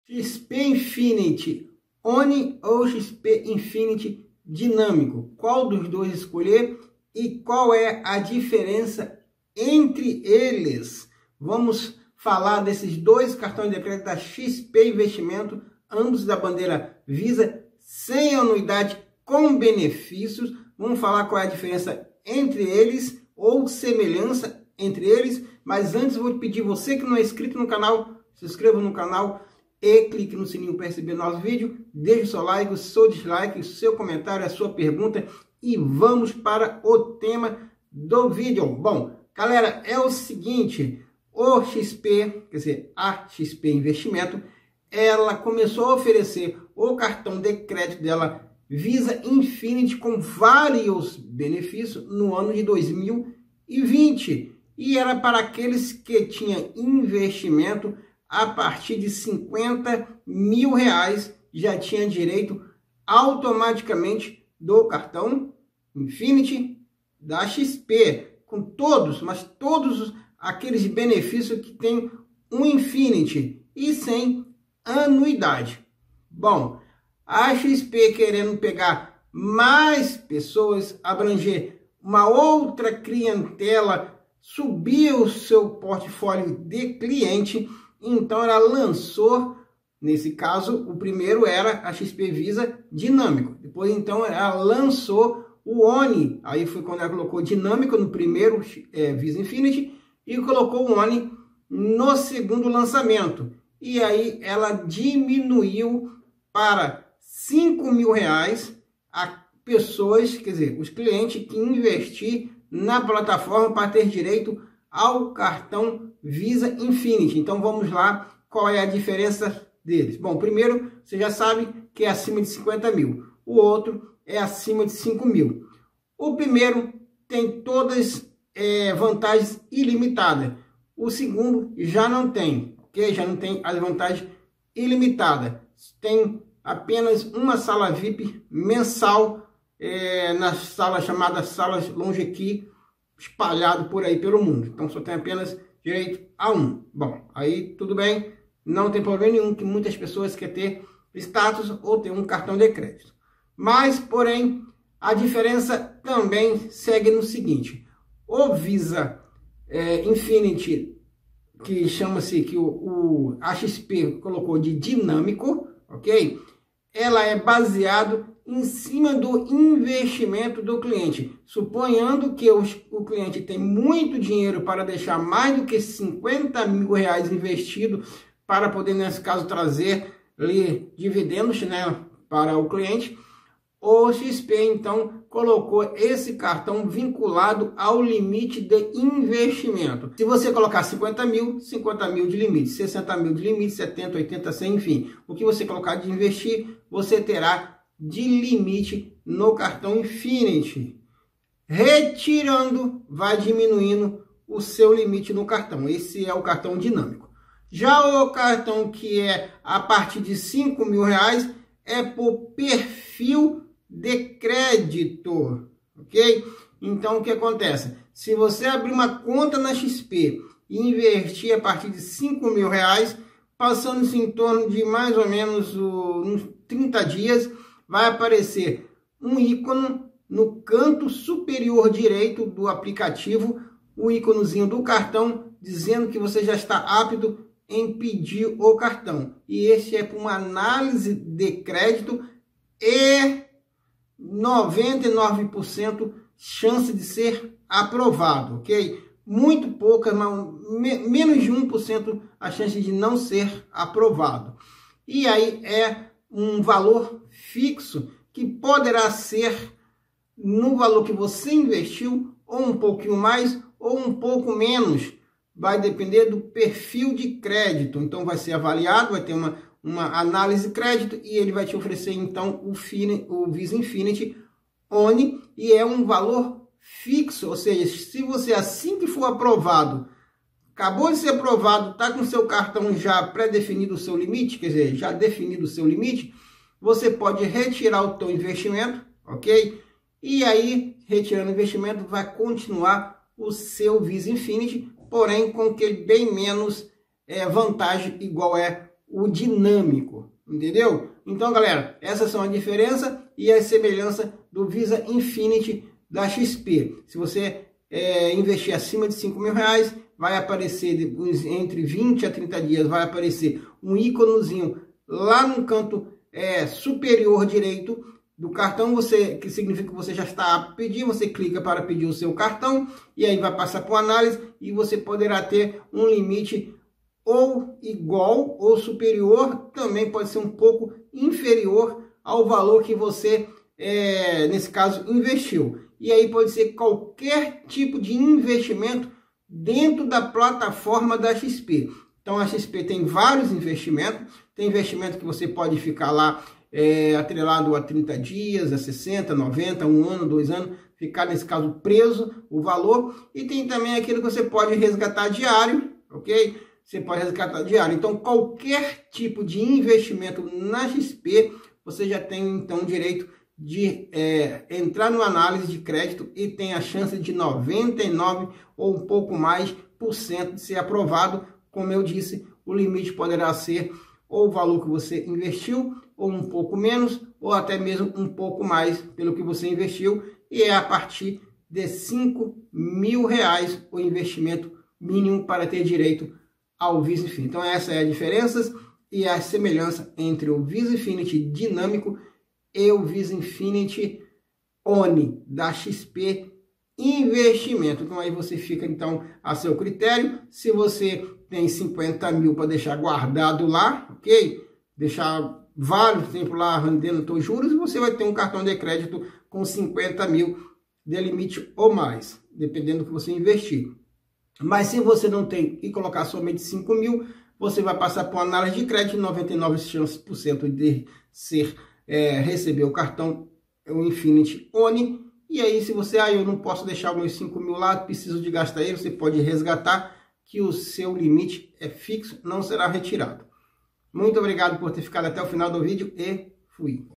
XP Infinity Oni ou XP Infinity dinâmico? Qual dos dois escolher e qual é a diferença entre eles? Vamos falar desses dois cartões de crédito da XP Investimento, ambos da bandeira Visa, sem anuidade, com benefícios. Vamos falar qual é a diferença entre eles ou semelhança entre eles. Mas antes vou pedir você que não é inscrito no canal, se inscreva no canal e clique no sininho para receber novos vídeos. Deixe o seu like, o seu dislike, o seu comentário, a sua pergunta e vamos para o tema do vídeo. Bom, galera, é o seguinte, o XP, quer dizer, a XP Investimento, ela começou a oferecer o cartão de crédito dela Visa Infinity com vários benefícios no ano de 2020. E era para aqueles que tinham investimento a partir de R$50 mil, já tinha direito automaticamente do cartão Infinity da XP, com todos, mas todos aqueles benefícios que tem um Infinity e sem anuidade. Bom, a XP querendo pegar mais pessoas, abranger uma outra clientela, subir o seu portfólio de cliente, então ela lançou, nesse caso, o primeiro era a XP Visa Dinâmico. Depois, então, ela lançou o Oni, aí foi quando ela colocou Dinâmico no primeiro Visa Infinity e colocou o Oni no segundo lançamento. E aí ela diminuiu para R$5 mil a pessoas, quer dizer, os clientes que investir na plataforma para ter direito ao cartão Visa Infinity. Então vamos lá, qual é a diferença deles? Bom, primeiro, você já sabe que é acima de 50 mil. O outro é acima de 5 mil. O primeiro tem todas vantagens ilimitadas. O segundo já não tem, ok? Já não tem as vantagens ilimitadas. Tem apenas uma sala VIP mensal na sala chamada Salas Longequi, espalhado por aí pelo mundo. Então só tem apenas direito a um. Bom, aí tudo bem, não tem problema nenhum que muitas pessoas querem ter status ou ter um cartão de crédito. Mas, porém, a diferença também segue no seguinte: o Visa Infinity, que chama-se, que a XP colocou de dinâmico, ok? Ela é baseado em cima do investimento do cliente. Suponhando que o cliente tem muito dinheiro para deixar mais do que R$50 mil investido para poder, nesse caso, trazer dividendos, né, para o cliente, o XP, então, colocou esse cartão vinculado ao limite de investimento. Se você colocar 50 mil de limite, 60 mil de limite, 70, 80, 100, enfim. O que você colocar de investir, você terá de limite no cartão Infinity. Retirando, vai diminuindo o seu limite no cartão. Esse é o cartão dinâmico. Já o cartão que é a partir de R$5 mil é por perfil de crédito, ok? Então o que acontece? Se você abrir uma conta na XP e investir a partir de R$5 mil, passando-se em torno de mais ou menos uns 30 dias, vai aparecer um ícone no canto superior direito do aplicativo, o íconezinho do cartão, dizendo que você já está apto em pedir o cartão. E este é para uma análise de crédito e 99% chance de ser aprovado, ok? Muito pouca, menos de 1% a chance de não ser aprovado. E aí é um valor fixo que poderá ser no valor que você investiu, ou um pouquinho mais, ou um pouco menos. Vai depender do perfil de crédito. Então vai ser avaliado, vai ter uma análise de crédito e ele vai te oferecer então o Visa Infinity Oni, e é um valor fixo, ou seja, se você assim que for aprovado, acabou de ser aprovado, está com seu cartão já pré-definido o seu limite, quer dizer, já definido o seu limite, você pode retirar o seu investimento, ok? E aí, retirando o investimento, vai continuar o seu Visa Infinity, porém com que bem menos vantagem igual é o dinâmico, entendeu? Então, galera, essas são a diferença e a semelhança do Visa Infinity da XP. Se você investir acima de R$5.000, vai aparecer entre 20 a 30 dias, vai aparecer um íconezinho lá no canto superior direito do cartão, que significa que você já está apto a pedir. Você clica para pedir o seu cartão e aí vai passar por análise e você poderá ter um limite ou igual ou superior, também pode ser um pouco inferior ao valor que você, nesse caso, investiu. E aí pode ser qualquer tipo de investimento dentro da plataforma da XP. Então a XP tem vários investimentos, tem investimento que você pode ficar lá atrelado a 30 dias, a 60, 90, 1 ano, 2 anos, ficar nesse caso preso o valor, e tem também aquilo que você pode resgatar diário, ok? Você pode resgatar diário. Então qualquer tipo de investimento na XP, você já tem então direito de entrar numa análise de crédito e tem a chance de 99 ou um pouco mais por cento de ser aprovado. Como eu disse, o limite poderá ser ou o valor que você investiu, ou um pouco menos, ou até mesmo um pouco mais pelo que você investiu, e é a partir de R$5.000 o investimento mínimo para ter direito ao Visa Infinity. Então essa é a diferença e a semelhança entre o Visa Infinity dinâmico e o Visa Infinity ONI da XP Investimento. Então aí você fica então a seu critério. Se você tem 50 mil para deixar guardado lá, ok? Deixar vários tempos lá rendendo seus juros, você vai ter um cartão de crédito com 50 mil de limite ou mais, dependendo do que você investir. Mas se você não tem e colocar somente 5 mil, você vai passar por análise de crédito, 99 chances por cento de receber o cartão, o Infinity ONI. E aí, se você, eu não posso deixar os meus 5 mil lá, preciso de gastar ele, você pode resgatar, que o seu limite é fixo, não será retirado. Muito obrigado por ter ficado até o final do vídeo e fui!